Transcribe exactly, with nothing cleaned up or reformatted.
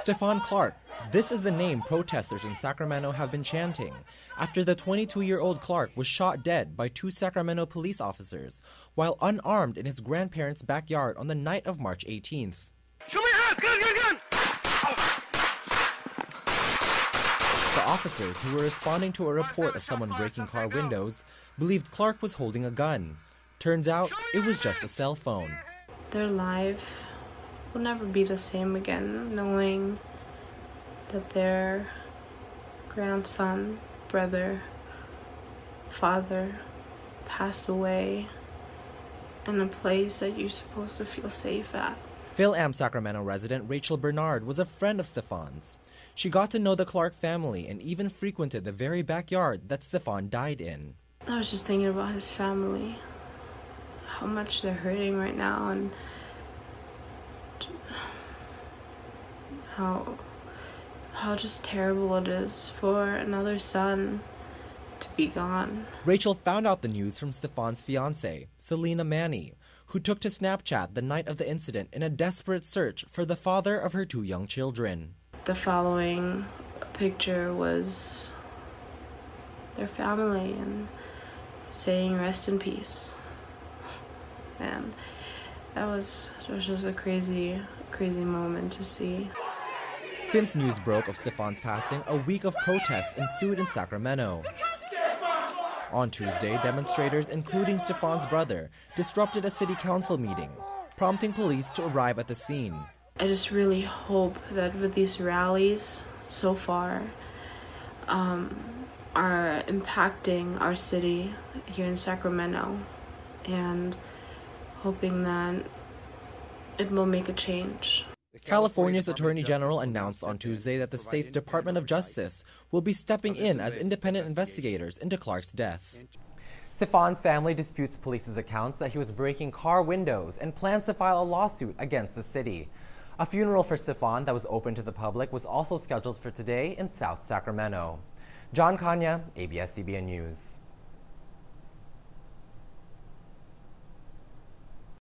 Stephon Clark. This is the name protesters in Sacramento have been chanting after the twenty-two-year-old Clark was shot dead by two Sacramento police officers while unarmed in his grandparents' backyard on the night of March eighteenth. Show me your hands! Gun, gun, gun! The officers, who were responding to a report of someone breaking car windows, believed Clark was holding a gun. Turns out, it was just a cell phone. Their life will never be the same again, knowing that their grandson, brother, father passed away in a place that you're supposed to feel safe at. Phil-Am Sacramento resident Rachel Bernard was a friend of Stephon's. She got to know the Clark family and even frequented the very backyard that Stephon died in. I was just thinking about his family, how much they're hurting right now, and how how just terrible it is for another son to be gone. Rachel found out the news from Stephon's fiancée, Selena Manny, who took to Snapchat the night of the incident in a desperate search for the father of her two young children. The following picture was their family and saying rest in peace. And that was, that was just a crazy, crazy moment to see. Since news broke of Stephon's passing, a week of protests ensued in Sacramento. On Tuesday, demonstrators, including Stephon's brother, disrupted a city council meeting, prompting police to arrive at the scene. I just really hope that with these rallies so far um, are impacting our city here in Sacramento, and hoping that it will make a change. California's Attorney General announced on Tuesday that the state's Department of Justice will be stepping in as independent investigators into Clark's death. Stephon's family disputes police's accounts that he was breaking car windows and plans to file a lawsuit against the city. A funeral for Stephon that was open to the public was also scheduled for today in South Sacramento. John Kanya, A B S C B N News.